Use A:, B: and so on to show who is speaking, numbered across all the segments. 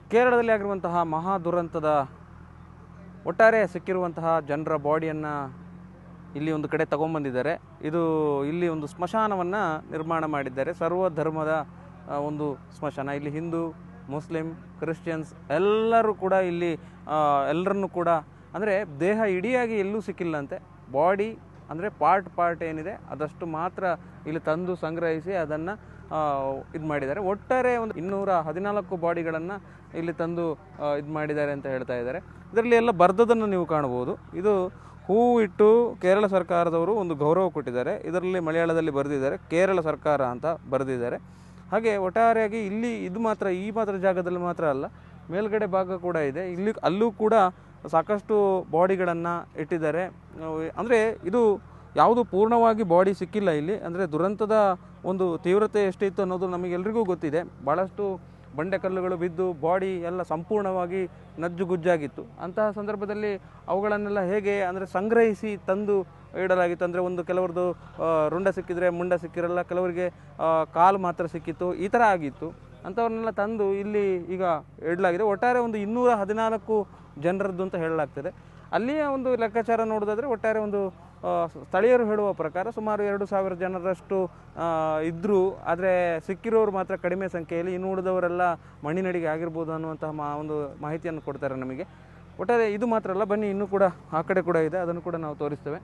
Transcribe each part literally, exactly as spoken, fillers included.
A: ಕೇರಳದಲ್ಲಿ ಆಗಿರುವಂತಹ ಮಹಾ ದುರಂತದ ಒಟ್ಟಾರೆ ಸಿಕ್ಕಿರುವಂತಹ ಜನರ ಬಾಡಿಯನ್ನು ಇಲ್ಲಿ ಒಂದು ಕಡೆ ತಗೊಂಬಂದಿದ್ದಾರೆ. ಇದು ಇಲ್ಲಿ ಒಂದು ಸ್ಮಶಾನವನ್ನು ನಿರ್ಮಾಣ ಮಾಡಿದ್ದಾರೆ. ಸರ್ವ ಧರ್ಮದ ಒಂದು ಸ್ಮಶಾನ. ಇಲ್ಲಿ ಹಿಂದೂ, ಮುಸ್ಲಿಂ, ಕ್ರಿಶ್ಚಿಯನ್ಸ್ ಎಲ್ಲರೂ ಕೂಡ ಇಲ್ಲಿ ಎಲ್ಲರನ್ನೂ ಕೂಡ ಅಂದರೆ ದೇಹ ಇಡಿಯಾಗಿ ಎಲ್ಲೂ ಸಿಕ್ಕಿಲ್ಲಂತೆ. ಬಾಡಿ ಅಂದರೆ ಪಾರ್ಟ್ ಪಾರ್ಟ್ ಏನಿದೆ ಅದಷ್ಟು ಮಾತ್ರ ಇಲ್ಲಿ ತಂದು ಸಂಗ್ರಹಿಸಿ ಅದನ್ನು ಇದು ಮಾಡಿದ್ದಾರೆ. ಒಟ್ಟಾರೆ ಒಂದು ಇನ್ನೂರ ಹದಿನಾಲ್ಕು ಬಾಡಿಗಳನ್ನು ಇಲ್ಲಿ ತಂದು ಇದು ಮಾಡಿದ್ದಾರೆ ಅಂತ ಹೇಳ್ತಾ ಇದ್ದಾರೆ. ಇದರಲ್ಲಿ ಎಲ್ಲ ಬರ್ದದನ್ನು ನೀವು ಕಾಣ್ಬೋದು. ಇದು ಹೂವು ಇಟ್ಟು ಕೇರಳ ಸರ್ಕಾರದವರು ಒಂದು ಗೌರವ ಕೊಟ್ಟಿದ್ದಾರೆ. ಇದರಲ್ಲಿ ಮಲಯಾಳದಲ್ಲಿ ಬರೆದಿದ್ದಾರೆ, ಕೇರಳ ಸರ್ಕಾರ ಅಂತ ಬರೆದಿದ್ದಾರೆ. ಹಾಗೆ ಒಟ್ಟಾರೆಯಾಗಿ ಇಲ್ಲಿ ಇದು ಮಾತ್ರ ಈ ಮಾತ್ರ ಜಾಗದಲ್ಲಿ ಮಾತ್ರ ಅಲ್ಲ, ಮೇಲ್ಗಡೆ ಭಾಗ ಕೂಡ ಇದೆ. ಇಲ್ಲಿ ಅಲ್ಲೂ ಕೂಡ ಸಾಕಷ್ಟು ಬಾಡಿಗಳನ್ನು ಇಟ್ಟಿದ್ದಾರೆ. ಅಂದರೆ ಇದು ಯಾವುದು ಪೂರ್ಣವಾಗಿ ಬಾಡಿ ಸಿಕ್ಕಿಲ್ಲ ಇಲ್ಲಿ. ಅಂದರೆ ದುರಂತದ ಒಂದು ತೀವ್ರತೆ ಎಷ್ಟಿತ್ತು ಅನ್ನೋದು ನಮಗೆಲ್ರಿಗೂ ಗೊತ್ತಿದೆ. ಭಾಳಷ್ಟು ಬಂಡೆಕಲ್ಲುಗಳು ಬಿದ್ದು ಬಾಡಿ ಎಲ್ಲ ಸಂಪೂರ್ಣವಾಗಿ ನಜ್ಜುಗುಜ್ಜಾಗಿತ್ತು. ಅಂತಹ ಸಂದರ್ಭದಲ್ಲಿ ಅವುಗಳನ್ನೆಲ್ಲ ಹೇಗೆ ಅಂದರೆ ಸಂಗ್ರಹಿಸಿ ತಂದು ಇಡಲಾಗಿತ್ತು. ಅಂದರೆ ಒಂದು ಕೆಲವ್ರದ್ದು ರುಂಡ ಸಿಕ್ಕಿದರೆ ಮುಂಡ ಸಿಕ್ಕಿರಲ್ಲ, ಕೆಲವರಿಗೆ ಕಾಲು ಮಾತ್ರ ಸಿಕ್ಕಿತ್ತು, ಈ ಥರ ಆಗಿತ್ತು. ಅಂಥವ್ರನ್ನೆಲ್ಲ ತಂದು ಇಲ್ಲಿ ಈಗ ಇಡಲಾಗಿದೆ. ಒಟ್ಟಾರೆ ಒಂದು ಇನ್ನೂರ ಹದಿನಾಲ್ಕು ಜನರದ್ದು ಅಂತ ಹೇಳಲಾಗ್ತದೆ. ಅಲ್ಲಿಯ ಒಂದು ಲೆಕ್ಕಾಚಾರ ನೋಡೋದಾದರೆ ಒಟ್ಟಾರೆ ಒಂದು ಸ್ಥಳೀಯರು ಹೇಳುವ ಪ್ರಕಾರ ಸುಮಾರು ಎರಡು ಸಾವಿರ ಜನರಷ್ಟು ಇದ್ದರು. ಆದರೆ ಸಿಕ್ಕಿರೋರು ಮಾತ್ರ ಕಡಿಮೆ ಸಂಖ್ಯೆಯಲ್ಲಿ, ಇನ್ನು ಉಳಿದವರೆಲ್ಲ ಮಣ್ಣಿನಡಿಗೆ ಆಗಿರ್ಬೋದು ಅನ್ನುವಂತಹ ಮಾ ಒಂದು ಮಾಹಿತಿಯನ್ನು ಕೊಡ್ತಾರೆ ನಮಗೆ. ಒಟ್ಟಾರೆ ಇದು ಮಾತ್ರ ಅಲ್ಲ, ಬನ್ನಿ ಇನ್ನೂ ಕೂಡ ಆ ಕಡೆ ಕೂಡ ಇದೆ, ಅದನ್ನು ಕೂಡ ನಾವು ತೋರಿಸ್ತೇವೆ.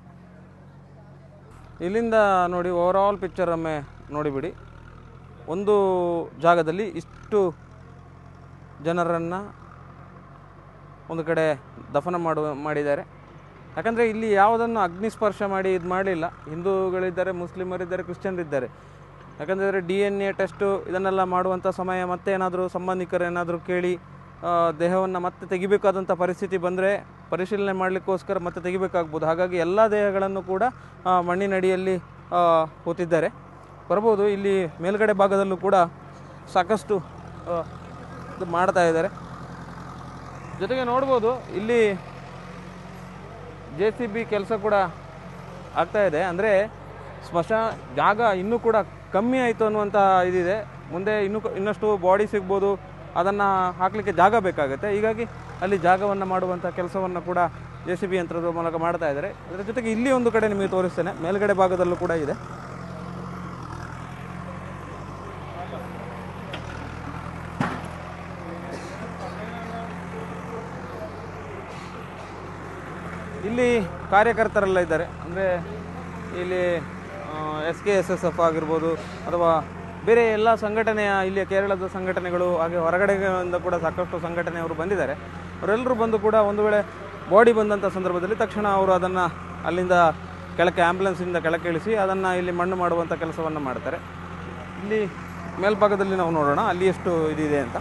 A: ಇಲ್ಲಿಂದ ನೋಡಿ ಓವರಾಲ್ ಪಿಕ್ಚರ್ ಒಮ್ಮೆ ನೋಡಿಬಿಡಿ. ಒಂದು ಜಾಗದಲ್ಲಿ ಇಷ್ಟು ಜನರನ್ನು ಒಂದು ಕಡೆ ದಫನ ಮಾಡುವ ಮಾಡಿದ್ದಾರೆ. ಯಾಕಂದರೆ ಇಲ್ಲಿ ಯಾವುದನ್ನು ಅಗ್ನಿಸ್ಪರ್ಶ ಮಾಡಿ ಇದು ಮಾಡಲಿಲ್ಲ. ಹಿಂದೂಗಳಿದ್ದಾರೆ, ಮುಸ್ಲಿಮರಿದ್ದಾರೆ, ಕ್ರಿಶ್ಚಿಯನ್ರಿದ್ದಾರೆ. ಯಾಕಂದರೆ ಡಿ ಎನ್ ಎ ಟೆಸ್ಟು ಇದನ್ನೆಲ್ಲ ಮಾಡುವಂಥ ಸಮಯ ಮತ್ತೆ ಏನಾದರೂ ಸಂಬಂಧಿಕರು ಏನಾದರೂ ಕೇಳಿ ದೇಹವನ್ನು ಮತ್ತೆ ತೆಗಿಬೇಕಾದಂಥ ಪರಿಸ್ಥಿತಿ ಬಂದರೆ ಪರಿಶೀಲನೆ ಮಾಡಲಿಕ್ಕೋಸ್ಕರ ಮತ್ತೆ ತೆಗಿಬೇಕಾಗ್ಬೋದು. ಹಾಗಾಗಿ ಎಲ್ಲ ದೇಹಗಳನ್ನು ಕೂಡ ಮಣ್ಣಿನಡಿಯಲ್ಲಿ ಕೂತಿದ್ದಾರೆ. ಬರ್ಬೋದು. ಇಲ್ಲಿ ಮೇಲ್ಗಡೆ ಭಾಗದಲ್ಲೂ ಕೂಡ ಸಾಕಷ್ಟು ಇದು ಮಾಡ್ತಾ ಇದ್ದಾರೆ. ಜೊತೆಗೆ ನೋಡ್ಬೋದು ಇಲ್ಲಿ ಜೆ ಸಿ ಬಿ ಕೆಲಸ ಕೂಡ ಆಗ್ತಾ ಇದೆ. ಅಂದರೆ ಸ್ಮಶಾನ ಜಾಗ ಇನ್ನೂ ಕೂಡ ಕಮ್ಮಿ ಆಯಿತು ಅನ್ನುವಂಥ ಇದಿದೆ. ಮುಂದೆ ಇನ್ನೂ ಇನ್ನಷ್ಟು ಬಾಡಿ ಸಿಗ್ಬೋದು, ಅದನ್ನು ಹಾಕಲಿಕ್ಕೆ ಜಾಗ ಬೇಕಾಗುತ್ತೆ. ಹೀಗಾಗಿ ಅಲ್ಲಿ ಜಾಗವನ್ನು ಮಾಡುವಂಥ ಕೆಲಸವನ್ನು ಕೂಡ ಜೆ ಸಿ ಬಿ ಯಂತ್ರದ ಮೂಲಕ ಮಾಡ್ತಾ ಇದ್ದಾರೆ. ಅದರ ಜೊತೆಗೆ ಇಲ್ಲಿ ಒಂದು ಕಡೆ ನಿಮಗೆ ತೋರಿಸ್ತೇನೆ, ಮೇಲ್ಗಡೆ ಭಾಗದಲ್ಲೂ ಕೂಡ ಇದೆ. ಇಲ್ಲಿ ಕಾರ್ಯಕರ್ತರೆಲ್ಲ ಇದ್ದಾರೆ. ಅಂದರೆ ಇಲ್ಲಿ S K S S F ಆಗಿರ್ಬೋದು ಅಥವಾ ಬೇರೆ ಎಲ್ಲ ಸಂಘಟನೆಯ ಇಲ್ಲಿಯ ಕೇರಳದ ಸಂಘಟನೆಗಳು, ಹಾಗೆ ಹೊರಗಡೆಯಿಂದ ಕೂಡ ಸಾಕಷ್ಟು ಸಂಘಟನೆಯವರು ಬಂದಿದ್ದಾರೆ. ಅವರೆಲ್ಲರೂ ಬಂದು ಕೂಡ ಒಂದು ವೇಳೆ ಬಾಡಿ ಬಂದಂಥ ಸಂದರ್ಭದಲ್ಲಿ ತಕ್ಷಣ ಅವರು ಅದನ್ನು ಅಲ್ಲಿಂದ ಕೆಳಕ್ಕೆ ಆ್ಯಂಬುಲೆನ್ಸಿಂದ ಕೆಳಕ್ಕೆ ಇಳಿಸಿ ಅದನ್ನು ಇಲ್ಲಿ ಮಣ್ಣು ಮಾಡುವಂಥ ಕೆಲಸವನ್ನು ಮಾಡ್ತಾರೆ. ಇಲ್ಲಿ ಮೇಲ್ಭಾಗದಲ್ಲಿ ನಾವು ನೋಡೋಣ ಅಲ್ಲಿ ಎಷ್ಟು ಇದಿದೆ ಅಂತ.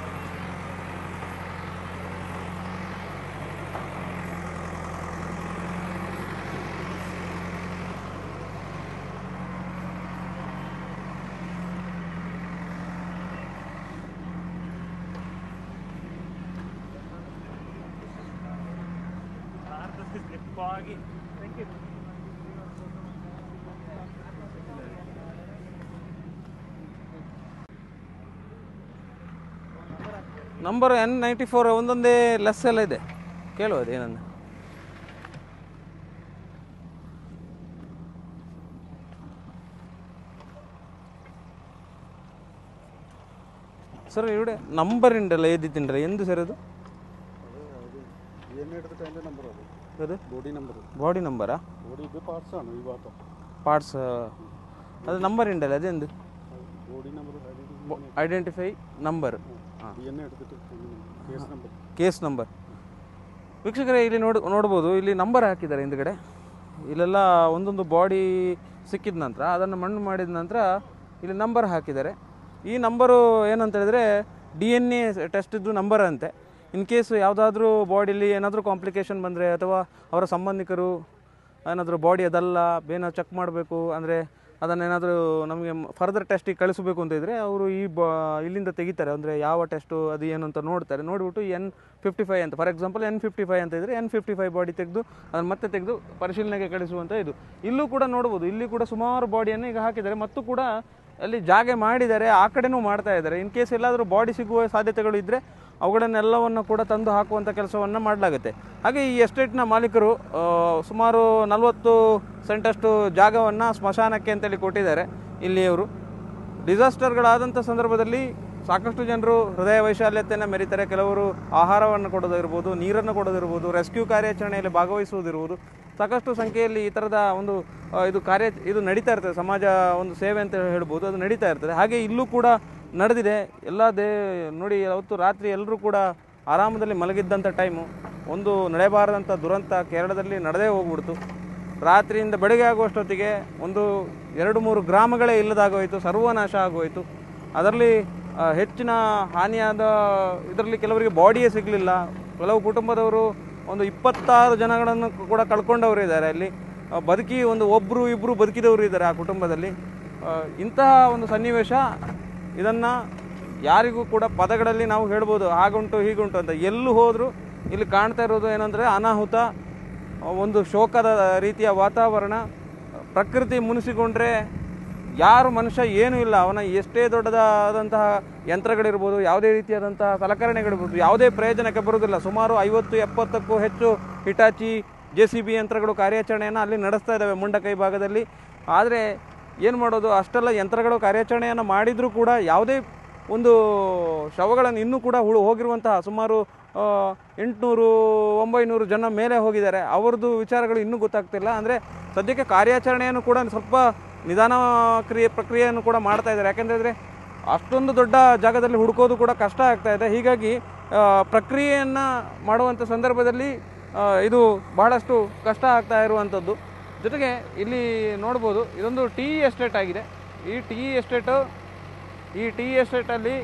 A: ನಂಬರ್ ಎನ್ ನೈಂಟಿ ಫೋರ್ ಒಂದೊಂದೇ ಲೆಸ್ ಎಲ್ಲ ಇದೆ, ಕೇಳುವುದು ಏನನ್ನು. ಸರ್ ഇവിടെ നമ്പർ ഉണ്ടല്ലോ എഴുതിട്ടുണ്ട്, എന്ത് സർ ഇത്? അത് ബോഡി നമ്പറാ? പാർട്സ് അത് നമ്പർ ഉണ്ടല്ലോ, അതെന്ത്? Identify number, case number. ವೀಕ್ಷಕರೇ ಇಲ್ಲಿ ನೋಡ್ ನೋಡ್ಬೋದು ಇಲ್ಲಿ ನಂಬರ್ ಹಾಕಿದ್ದಾರೆ ಹಿಂದ್ಗಡೆ. ಇಲ್ಲೆಲ್ಲ ಒಂದೊಂದು ಬಾಡಿ ಸಿಕ್ಕಿದ ನಂತರ ಅದನ್ನು ಮಣ್ಣು ಮಾಡಿದ ನಂತರ ಇಲ್ಲಿ ನಂಬರ್ ಹಾಕಿದ್ದಾರೆ. ಈ ನಂಬರು ಏನಂತ ಹೇಳಿದ್ರೆ ಡಿ ಎನ್ ಎ ಟೆಸ್ಟಿದ್ದು ನಂಬರ್ ಅಂತೆ. ಇನ್ ಕೇಸ್ ಯಾವುದಾದ್ರೂ ಬಾಡಿಲಿ ಏನಾದರೂ ಕಾಂಪ್ಲಿಕೇಶನ್ ಬಂದರೆ ಅಥವಾ ಅವರ ಸಂಬಂಧಿಕರು ಏನಾದರೂ ಬಾಡಿ ಅದಲ್ಲ ಬೇನ ಚೆಕ್ ಮಾಡಬೇಕು ಅಂದರೆ ಅದನ್ನೇನಾದರೂ ನಮಗೆ ಫರ್ದರ್ ಟೆಸ್ಟಿಗೆ ಕಳಿಸಬೇಕು ಅಂತ ಇದ್ದರೆ ಅವರು ಈ ಬಾ ಇಲ್ಲಿಂದ ತೆಗಿತಾರೆ. ಅಂದರೆ ಯಾವ ಟೆಸ್ಟು ಅದು ಏನು ಅಂತ ನೋಡ್ತಾರೆ. ನೋಡಿಬಿಟ್ಟು ಎನ್ ಫಿಫ್ಟಿ ಫೈ ಅಂತ, for example N fifty five ಅಂತ ಇದ್ದರೆ ಎನ್ ಫಿಫ್ಟಿ ಫೈ ಬಾಡಿ ತೆಗೆದು ಅದನ್ನು ಮತ್ತೆ ತೆಗೆದು ಪರಿಶೀಲನೆಗೆ ಕಳಿಸುವಂಥ ಇದು. ಇಲ್ಲೂ ಕೂಡ ನೋಡ್ಬೋದು, ಇಲ್ಲಿ ಕೂಡ ಸುಮಾರು ಬಾಡಿಯನ್ನು ಈಗ ಹಾಕಿದ್ದಾರೆ ಮತ್ತು ಕೂಡ ಅಲ್ಲಿ ಜಾಗ ಮಾಡಿದ್ದಾರೆ, ಆ ಕಡೆನೂ ಮಾಡ್ತಾ ಇದ್ದಾರೆ. ಇನ್ ಕೇಸ್ ಎಲ್ಲಾದರೂ ಬಾಡಿ ಸಿಗುವ ಸಾಧ್ಯತೆಗಳು ಇದ್ದರೆ ಅವುಗಳನ್ನೆಲ್ಲವನ್ನು ಕೂಡ ತಂದು ಹಾಕುವಂಥ ಕೆಲಸವನ್ನು ಮಾಡಲಾಗುತ್ತೆ. ಹಾಗೆ ಈ ಎಸ್ಟೇಟ್ನ ಮಾಲೀಕರು ಸುಮಾರು ನಲವತ್ತು ಸೆಂಟಷ್ಟು ಜಾಗವನ್ನು ಸ್ಮಶಾನಕ್ಕೆ ಅಂತೇಳಿ ಕೊಟ್ಟಿದ್ದಾರೆ. ಇಲ್ಲಿಯವರು ಡಿಸಾಸ್ಟರ್ಗಳಾದಂಥ ಸಂದರ್ಭದಲ್ಲಿ ಸಾಕಷ್ಟು ಜನರು ಹೃದಯ ವೈಶಾಲ್ಯತೆಯನ್ನು ಮೆರೀತಾರೆ. ಕೆಲವರು ಆಹಾರವನ್ನು ಕೊಡೋದಿರ್ಬೋದು, ನೀರನ್ನು ಕೊಡೋದಿರ್ಬೋದು, ರೆಸ್ಕ್ಯೂ ಕಾರ್ಯಾಚರಣೆಯಲ್ಲಿ ಭಾಗವಹಿಸುವುದಿರ್ಬೋದು, ಸಾಕಷ್ಟು ಸಂಖ್ಯೆಯಲ್ಲಿ ಈ ಥರದ ಒಂದು ಇದು ಕಾರ್ಯ ಇದು ನಡೀತಾ ಇರ್ತದೆ. ಸಮಾಜ ಒಂದು ಸೇವೆ ಅಂತ ಹೇಳ್ಬೋದು, ಅದು ನಡೀತಾ ಇರ್ತದೆ. ಹಾಗೆ ಇಲ್ಲೂ ಕೂಡ ನಡೆದಿದೆ. ಎಲ್ಲ ದೇ ನೋಡಿ ಅವತ್ತು ರಾತ್ರಿ ಎಲ್ಲರೂ ಕೂಡ ಆರಾಮದಲ್ಲಿ ಮಲಗಿದ್ದಂಥ ಟೈಮು ಒಂದು ನಡೆಯಬಾರದಂಥ ದುರಂತ ಕೇರಳದಲ್ಲಿ ನಡೆದೇ ಹೋಗ್ಬಿಡ್ತು. ರಾತ್ರಿಯಿಂದ ಬೆಳಗ್ಗೆ ಆಗುವಷ್ಟೊತ್ತಿಗೆ ಒಂದು ಎರಡು ಮೂರು ಗ್ರಾಮಗಳೇ ಇಲ್ಲದಾಗೋಯಿತು, ಸರ್ವನಾಶ ಆಗೋಯಿತು. ಅದರಲ್ಲಿ ಹೆಚ್ಚಿನ ಹಾನಿಯಾದ ಇದರಲ್ಲಿ ಕೆಲವರಿಗೆ ಬಾಡಿಯೇ ಸಿಗಲಿಲ್ಲ. ಕೆಲವು ಕುಟುಂಬದವರು ಒಂದು ಇಪ್ಪತ್ತಾರು ಜನಗಳನ್ನು ಕೂಡ ಕಳ್ಕೊಂಡವರು ಇದ್ದಾರೆ. ಅಲ್ಲಿ ಬದುಕಿ ಒಂದು ಒಬ್ಬರು ಇಬ್ಬರು ಬದುಕಿದವರು ಇದ್ದಾರೆ ಆ ಕುಟುಂಬದಲ್ಲಿ. ಇಂತಹ ಒಂದು ಸನ್ನಿವೇಶ ಇದನ್ನು ಯಾರಿಗೂ ಕೂಡ ಪದಗಳಲ್ಲಿ ನಾವು ಹೇಳ್ಬೋದು ಹಾಗುಂಟು ಹೀಗುಂಟು ಅಂತ. ಎಲ್ಲೂ ಹೋದರೂ ಇಲ್ಲಿ ಕಾಣ್ತಾ ಇರೋದು ಏನಂದರೆ ಅನಾಹುತ, ಒಂದು ಶೋಕದ ರೀತಿಯ ವಾತಾವರಣ. ಪ್ರಕೃತಿ ಮುನಿಸಿಕೊಂಡ್ರೆ ಯಾರು ಮನುಷ್ಯ ಏನೂ ಇಲ್ಲ, ಅವನ ಎಷ್ಟೇ ದೊಡ್ಡದಾದಂತಹ ಯಂತ್ರಗಳಿರ್ಬೋದು, ಯಾವುದೇ ರೀತಿಯಾದಂತಹ ಸಲಕರಣೆಗಳಿರ್ಬೋದು, ಯಾವುದೇ ಪ್ರಯೋಜನಕ್ಕೆ ಬರೋದಿಲ್ಲ. ಸುಮಾರು ಐವತ್ತು ಎಪ್ಪತ್ತಕ್ಕೂ ಹೆಚ್ಚು ಹಿಟಾಚಿ ಜೆ ಸಿ ಬಿ ಯಂತ್ರಗಳು ಕಾರ್ಯಾಚರಣೆಯನ್ನು ಅಲ್ಲಿ ನಡೆಸ್ತಾ ಇದ್ದಾವೆ ಮುಂಡಕೈ ಭಾಗದಲ್ಲಿ. ಆದರೆ ಏನು ಮಾಡೋದು, ಅಷ್ಟೆಲ್ಲ ಯಂತ್ರಗಳು ಕಾರ್ಯಾಚರಣೆಯನ್ನು ಮಾಡಿದರೂ ಕೂಡ ಯಾವುದೇ ಒಂದು ಶವಗಳನ್ನು ಇನ್ನೂ ಕೂಡ ಹುಳು ಹೋಗಿರುವಂತಹ ಸುಮಾರು ಎಂಟುನೂರು ಒಂಬೈನೂರು ಜನ ಮೇಲೆ ಹೋಗಿದ್ದಾರೆ. ಅವ್ರದ್ದು ವಿಚಾರಗಳು ಇನ್ನೂ ಗೊತ್ತಾಗ್ತಿಲ್ಲ. ಅಂದರೆ ಸದ್ಯಕ್ಕೆ ಕಾರ್ಯಾಚರಣೆಯನ್ನು ಕೂಡ ಸ್ವಲ್ಪ ನಿಧಾನ ಕ್ರಿಯೆ ಪ್ರಕ್ರಿಯೆಯನ್ನು ಕೂಡ ಮಾಡ್ತಾ ಇದ್ದಾರೆ. ಯಾಕೆಂದರೆ ಅಷ್ಟೊಂದು ದೊಡ್ಡ ಜಾಗದಲ್ಲಿ ಹುಡುಕೋದು ಕೂಡ ಕಷ್ಟ ಆಗ್ತಾ ಇದೆ. ಹೀಗಾಗಿ ಪ್ರಕ್ರಿಯೆಯನ್ನು ಮಾಡುವಂಥ ಸಂದರ್ಭದಲ್ಲಿ ಇದು ಬಹಳಷ್ಟು ಕಷ್ಟ ಆಗ್ತಾ ಇರುವಂಥದ್ದು. ಜೊತೆಗೆ ಇಲ್ಲಿ ನೋಡ್ಬೋದು, ಇದೊಂದು ಟೀ ಎಸ್ಟೇಟ್ ಆಗಿದೆ. ಈ ಟೀ ಎಸ್ಟೇಟು ಈ ಟೀ ಎಸ್ಟೇಟಲ್ಲಿ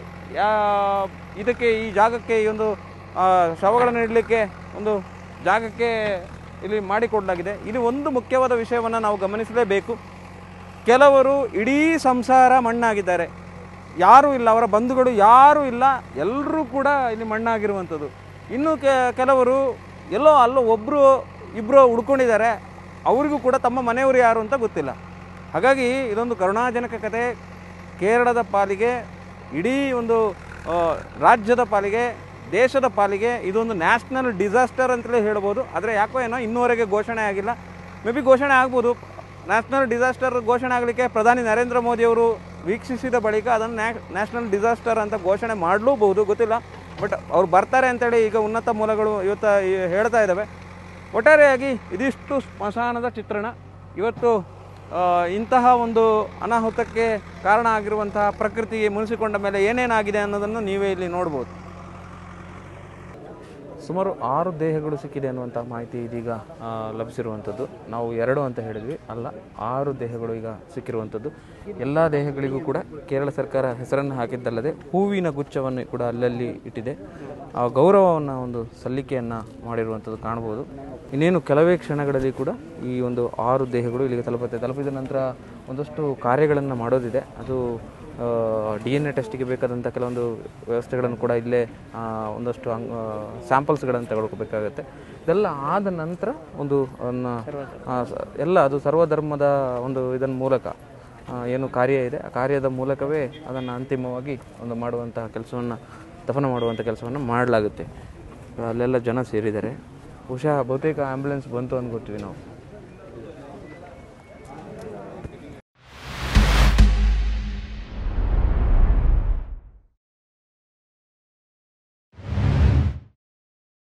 A: ಇದಕ್ಕೆ ಈ ಜಾಗಕ್ಕೆ ಈ ಒಂದು ಶವಗಳನ್ನು ಇಡಲಿಕ್ಕೆ ಒಂದು ಜಾಗಕ್ಕೆ ಇಲ್ಲಿ ಮಾಡಿಕೊಡಲಾಗಿದೆ. ಇಲ್ಲಿ ಒಂದು ಮುಖ್ಯವಾದ ವಿಷಯವನ್ನು ನಾವು ಗಮನಿಸಲೇಬೇಕು. ಕೆಲವರು ಇಡೀ ಸಂಸಾರ ಮಣ್ಣಾಗಿದ್ದಾರೆ, ಯಾರೂ ಇಲ್ಲ, ಅವರ ಬಂಧುಗಳು ಯಾರೂ ಇಲ್ಲ, ಎಲ್ಲರೂ ಕೂಡ ಇಲ್ಲಿ ಮಣ್ಣಾಗಿರುವಂಥದ್ದು. ಇನ್ನು ಕೆಲವರು ಎಲ್ಲೋ ಅಲ್ಲೋ ಒಬ್ಬರು ಇಬ್ಬರು ಉಳ್ಕೊಂಡಿದ್ದಾರೆ, ಅವರಿಗೂ ಕೂಡ ತಮ್ಮ ಮನೆಯವರು ಯಾರು ಅಂತ ಗೊತ್ತಿಲ್ಲ. ಹಾಗಾಗಿ ಇದೊಂದು ಕರುಣಾಜನಕ ಕತೆ. ಕೇರಳದ ಪಾಲಿಗೆ, ಇಡೀ ಒಂದು ರಾಜ್ಯದ ಪಾಲಿಗೆ, ದೇಶದ ಪಾಲಿಗೆ ಇದೊಂದು ನ್ಯಾಷನಲ್ ಡಿಸಾಸ್ಟರ್ ಅಂತಲೇ ಹೇಳ್ಬೋದು. ಆದರೆ ಯಾಕೋ ಏನೋ ಇನ್ನೂವರೆಗೆ ಘೋಷಣೆ ಆಗಿಲ್ಲ. ಮೇ ಬಿ ಘೋಷಣೆ ಆಗ್ಬೋದು. ನ್ಯಾಷನಲ್ ಡಿಸಾಸ್ಟರ್ ಘೋಷಣೆ ಆಗಲಿಕ್ಕೆ ಪ್ರಧಾನಿ ನರೇಂದ್ರ ಮೋದಿಯವರು ವೀಕ್ಷಿಸಿದ ಬಳಿಕ ಅದನ್ನು ನ್ಯಾಷನಲ್ ಡಿಸಾಸ್ಟರ್ ಅಂತ ಘೋಷಣೆ ಮಾಡಲೂಬಹುದು, ಗೊತ್ತಿಲ್ಲ. ಬಟ್ ಅವ್ರು ಬರ್ತಾರೆ ಅಂತೇಳಿ ಈಗ ಉನ್ನತ ಮೂಲಗಳು ಇವತ್ತು ಹೇಳ್ತಾ ಇದ್ದಾವೆ. ಒಟ್ಟಾರೆಯಾಗಿ ಇದಿಷ್ಟು ಸ್ಮಶಾನದ ಚಿತ್ರಣ. ಇವತ್ತು ಇಂತಹ ಒಂದು ಅನಾಹುತಕ್ಕೆ ಕಾರಣ ಆಗಿರುವಂತಹ ಪ್ರಕೃತಿಗೆ ಮುನಿಸಿಕೊಂಡ ಮೇಲೆ ಏನೇನಾಗಿದೆ ಅನ್ನೋದನ್ನು ನೀವೇ ಇಲ್ಲಿ ನೋಡ್ಬೋದು. ಸುಮಾರು ಆರು ದೇಹಗಳು ಸಿಕ್ಕಿದೆ ಅನ್ನುವಂಥ ಮಾಹಿತಿ ಇದೀಗ ಲಭಿಸಿರುವಂಥದ್ದು. ನಾವು ಎರಡು ಅಂತ ಹೇಳಿದ್ವಿ, ಅಲ್ಲ, ಆರು ದೇಹಗಳು ಈಗ ಸಿಕ್ಕಿರುವಂಥದ್ದು. ಎಲ್ಲ ದೇಹಗಳಿಗೂ ಕೂಡ ಕೇರಳ ಸರ್ಕಾರ ಹೆಸರನ್ನು ಹಾಕಿದ್ದಲ್ಲದೆ ಹೂವಿನ ಗುಚ್ಛವನ್ನು ಕೂಡ ಅಲ್ಲಲ್ಲಿ ಇಟ್ಟಿದೆ. ಆ ಗೌರವವನ್ನು ಒಂದು ಸಲ್ಲಿಕೆಯನ್ನು ಮಾಡಿರುವಂಥದ್ದು ಕಾಣ್ಬೋದು. ಇನ್ನೇನು ಕೆಲವೇ ಕ್ಷಣಗಳಲ್ಲಿ ಕೂಡ ಈ ಒಂದು ಆರು ದೇಹಗಳು ಇಲ್ಲಿಗೆ ತಲುಪುತ್ತೆ. ತಲುಪಿದ ನಂತರ ಒಂದಷ್ಟು ಕಾರ್ಯಗಳನ್ನು ಮಾಡೋದಿದೆ. ಅದು ಡಿ ಎನ್ ಎ ಟೆಸ್ಟಿಗೆ ಬೇಕಾದಂಥ ಕೆಲವೊಂದು ವ್ಯವಸ್ಥೆಗಳನ್ನು ಕೂಡ ಇಲ್ಲೇ ಒಂದಷ್ಟು ಅಂಗ್ ಸ್ಯಾಂಪಲ್ಸ್ಗಳನ್ನು ತಗೊಳ್ಕೋಬೇಕಾಗತ್ತೆ. ಇದೆಲ್ಲ ಆದ ನಂತರ ಒಂದು ಎಲ್ಲ ಅದು ಸರ್ವಧರ್ಮದ ಒಂದು ಇದನ್ನ ಮೂಲಕ ಏನು ಕಾರ್ಯ ಇದೆ, ಆ ಕಾರ್ಯದ ಮೂಲಕವೇ ಅದನ್ನು ಅಂತಿಮವಾಗಿ ಒಂದು ಮಾಡುವಂತಹ ಕೆಲಸವನ್ನು, ದಫನ ಮಾಡುವಂಥ ಕೆಲಸವನ್ನು ಮಾಡಲಾಗುತ್ತೆ. ಅಲ್ಲೆಲ್ಲ ಜನ ಸೇರಿದ್ದಾರೆ. ಬಹುಶಃ ಬಹುತೇಕ ಆ್ಯಂಬುಲೆನ್ಸ್ ಬಂತು ಅಂದ್ಕೊತೀವಿ ನಾವು.